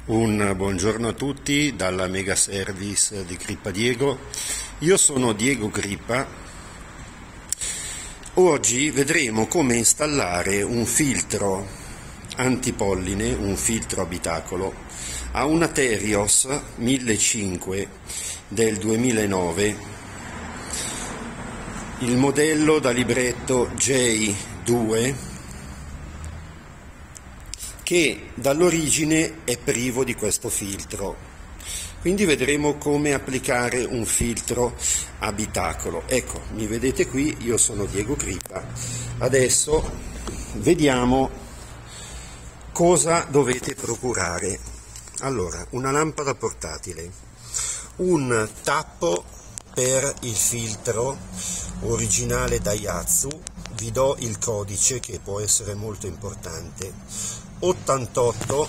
Un buongiorno a tutti dalla Mega Service di Grippa Diego. Io sono Diego Grippa. Oggi vedremo come installare un filtro antipolline, un filtro abitacolo, a una Terios 1500 del 2009, il modello da libretto J2, che dall'origine è privo di questo filtro. Quindi vedremo come applicare un filtro abitacolo. Ecco, mi vedete qui, io sono Diego Grippa. Adesso vediamo cosa dovete procurare. Allora, una lampada portatile, un tappo per il filtro originale Daihatsu, vi do il codice che può essere molto importante, 88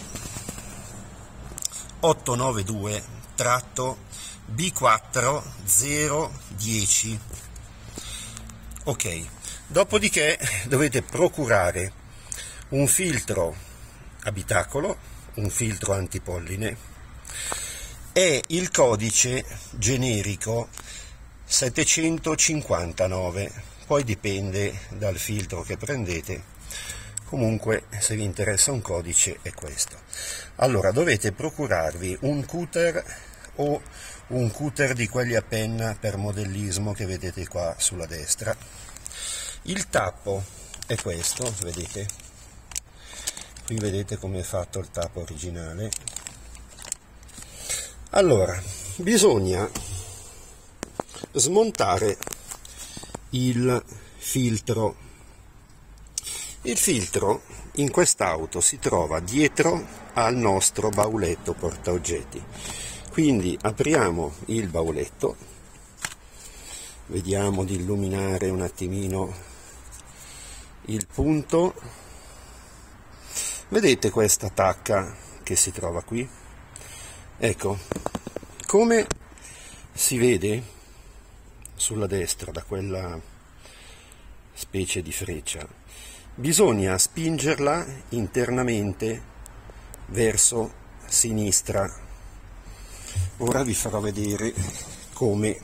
892 B4 010. Ok, dopodiché dovete procurare un filtro abitacolo, un filtro antipolline, e il codice generico 759, poi dipende dal filtro che prendete. Comunque, se vi interessa un codice è questo. Allora, dovete procurarvi un cutter o un cutter di quelli a penna per modellismo che vedete qua sulla destra. Il tappo è questo, vedete? Qui vedete come è fatto il tappo originale. Allora, bisogna smontare il filtro. Il filtro in quest'auto si trova dietro al nostro bauletto portaoggetti. Quindi apriamo il bauletto, vediamo di illuminare un attimino il punto. Vedete questa tacca che si trova qui? Ecco, come si vede sulla destra da quella specie di freccia, bisogna spingerla internamente verso sinistra. Ora vi farò vedere come.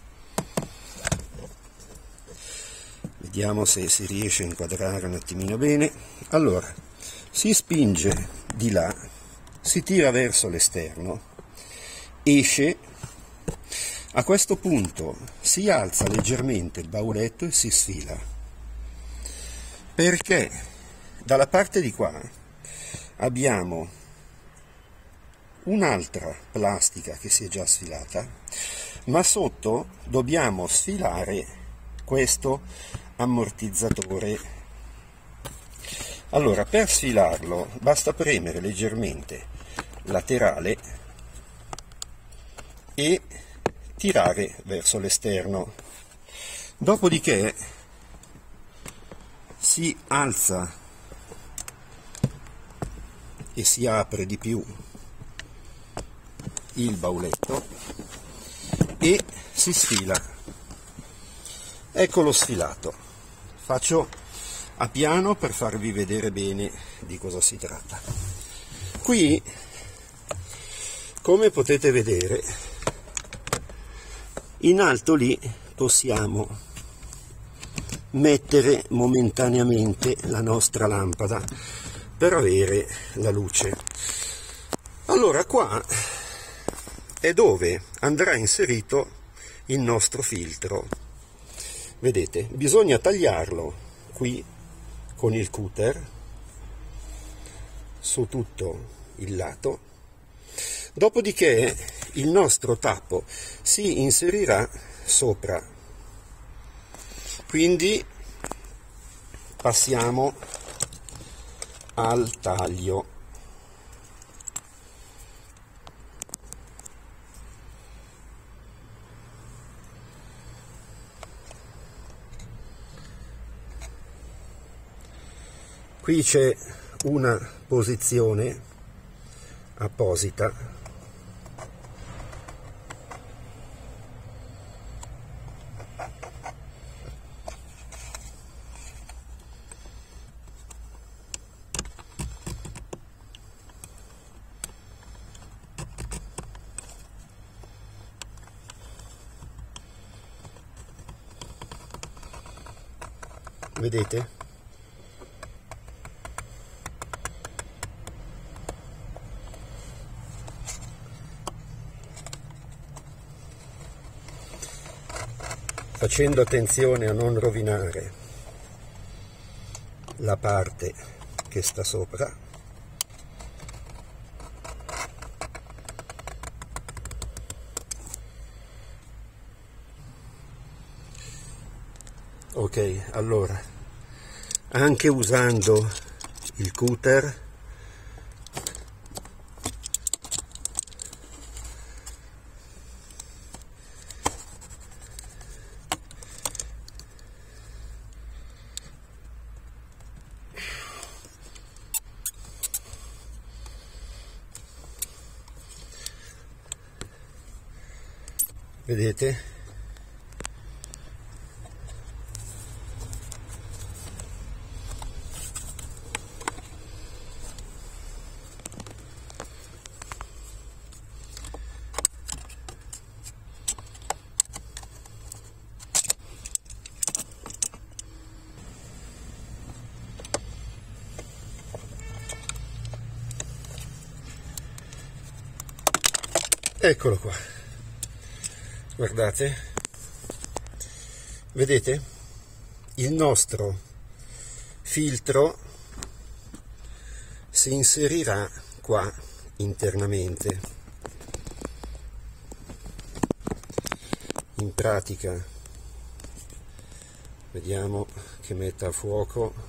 Vediamo se si riesce a inquadrare un attimino bene. Allora, si spinge di là, si tira verso l'esterno, esce. A questo punto si alza leggermente il bauletto e si sfila, perché dalla parte di qua abbiamo un'altra plastica che si è già sfilata, ma sotto dobbiamo sfilare questo ammortizzatore. Allora, per sfilarlo basta premere leggermente laterale e tirare verso l'esterno. Dopodiché si alza e si apre di più il bauletto e si sfila. Eccolo sfilato. Faccio a piano per farvi vedere bene di cosa si tratta. Qui, come potete vedere, in alto lì possiamo mettere momentaneamente la nostra lampada per avere la luce. Allora qua è dove andrà inserito il nostro filtro. Vedete, bisogna tagliarlo qui con il cutter su tutto il lato, dopodiché il nostro tappo si inserirà sopra. Quindi passiamo al taglio. Qui c'è una posizione apposita . vedete? Facendo attenzione a non rovinare la parte che sta sopra. Ok, allora, anche usando il cutter vedete? Eccolo qua, guardate, vedete? Il nostro filtro si inserirà qua internamente. In pratica, vediamo che metta a fuoco.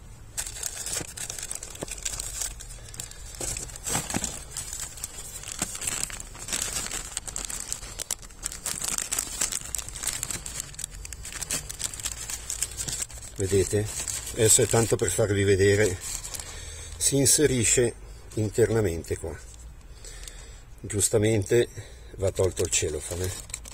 Vedete? Adesso è tanto per farvi vedere, si inserisce internamente qua. Giustamente va tolto il celofane.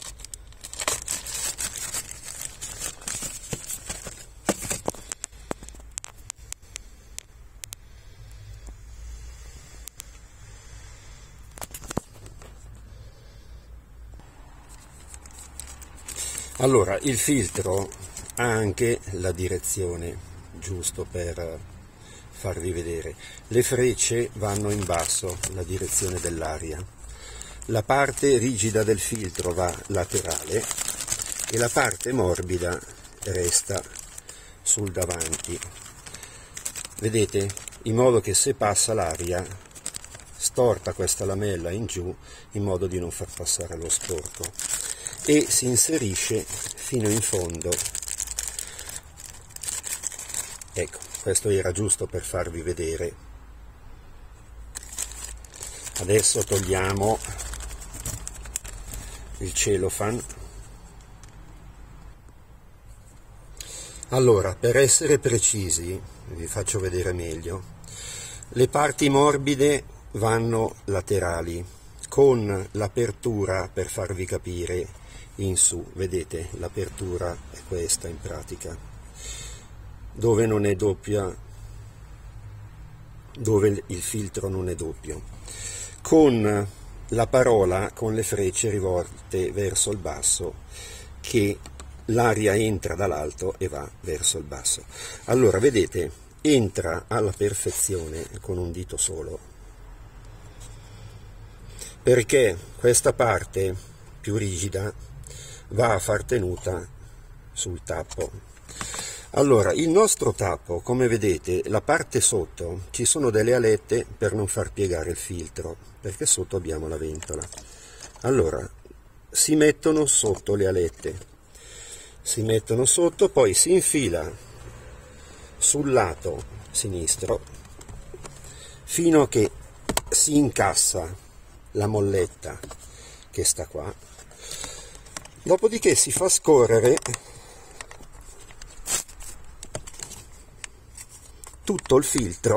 Allora, il filtro ha anche la direzione, giusto per farvi vedere. Le frecce vanno in basso, la direzione dell'aria. La parte rigida del filtro va laterale e la parte morbida resta sul davanti. Vedete? In modo che se passa l'aria storta questa lamella in giù in modo di non far passare lo sporco e si inserisce fino in fondo. Ecco, questo era giusto per farvi vedere. Adesso togliamo il cellophane. Allora, per essere precisi, vi faccio vedere meglio, le parti morbide vanno laterali, con l'apertura, per farvi capire, in su. Vedete, l'apertura è questa in pratica, dove non è doppia, dove il filtro non è doppio, con la parola, con le frecce rivolte verso il basso, che l'aria entra dall'alto e va verso il basso. Allora, vedete, entra alla perfezione con un dito solo, perché questa parte più rigida va a far tenuta sul tappo. Allora, il nostro tappo, come vedete, la parte sotto ci sono delle alette per non far piegare il filtro, perché sotto abbiamo la ventola. Allora, si mettono sotto le alette, si mettono sotto, poi si infila sul lato sinistro fino a che si incassa la molletta che sta qua, dopodiché si fa scorrere tutto il filtro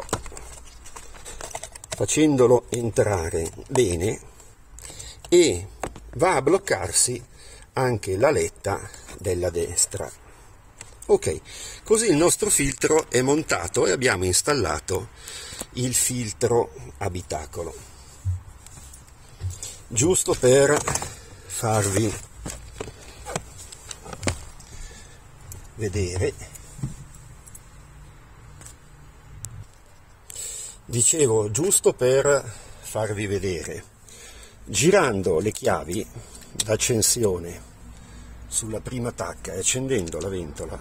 facendolo entrare bene, e va a bloccarsi anche l'aletta della destra. Ok, così il nostro filtro è montato e abbiamo installato il filtro abitacolo. Giusto per farvi vedere, Dicevo, giusto per farvi vedere, girando le chiavi d'accensione sulla prima tacca e accendendo la ventola,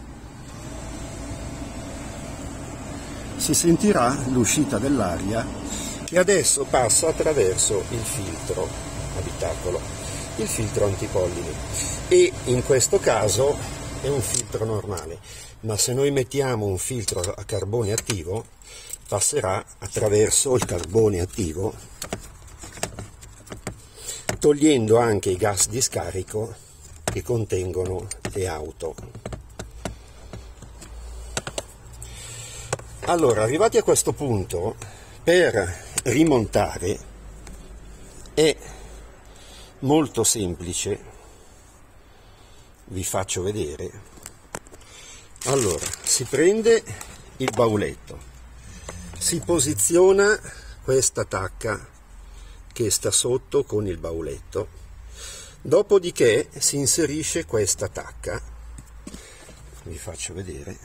si sentirà l'uscita dell'aria che adesso passa attraverso il filtro abitacolo, il filtro antipolline, e in questo caso è un filtro normale, ma se noi mettiamo un filtro a carbone attivo passerà attraverso il carbone attivo, togliendo anche i gas di scarico che contengono le auto. Allora, arrivati a questo punto, per rimontare è molto semplice, vi faccio vedere. Allora, si prende il bauletto, si posiziona questa tacca che sta sotto con il bauletto, dopodiché si inserisce questa tacca, vi faccio vedere,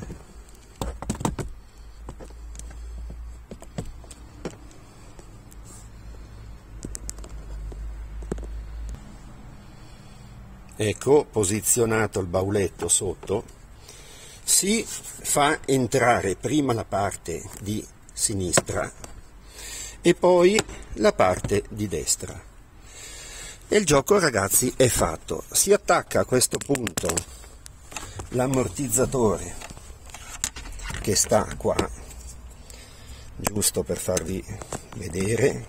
ecco, posizionato il bauletto sotto, si fa entrare prima la parte di sinistra e poi la parte di destra e il gioco, ragazzi, è fatto. Si attacca a questo punto l'ammortizzatore che sta qua, giusto per farvi vedere.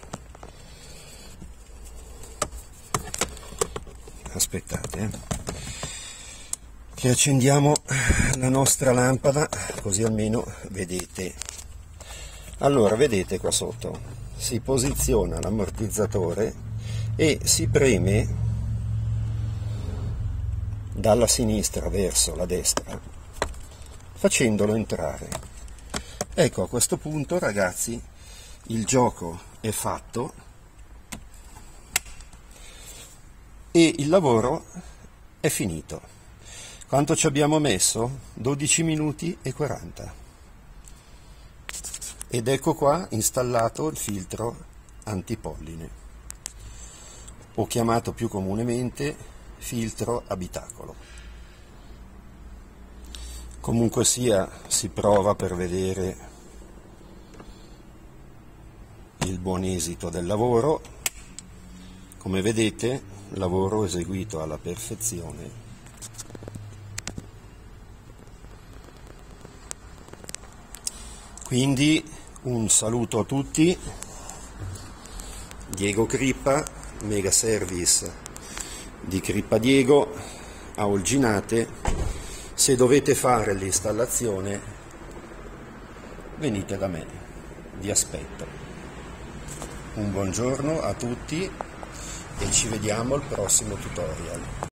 Aspettate, che accendiamo la nostra lampada così almeno vedete. Allora, vedete qua sotto, si posiziona l'ammortizzatore e si preme dalla sinistra verso la destra, facendolo entrare. Ecco, a questo punto, ragazzi, il gioco è fatto e il lavoro è finito. Quanto ci abbiamo messo? 12 minuti e 40. Ed ecco qua installato il filtro antipolline, o chiamato più comunemente filtro abitacolo. Comunque sia, si prova per vedere il buon esito del lavoro. Come vedete, lavoro eseguito alla perfezione. Quindi un saluto a tutti, Diego Crippa, Mega Service di Crippa Diego a Olginate. Se dovete fare l'installazione venite da me, vi aspetto. Un buongiorno a tutti e ci vediamo al prossimo tutorial.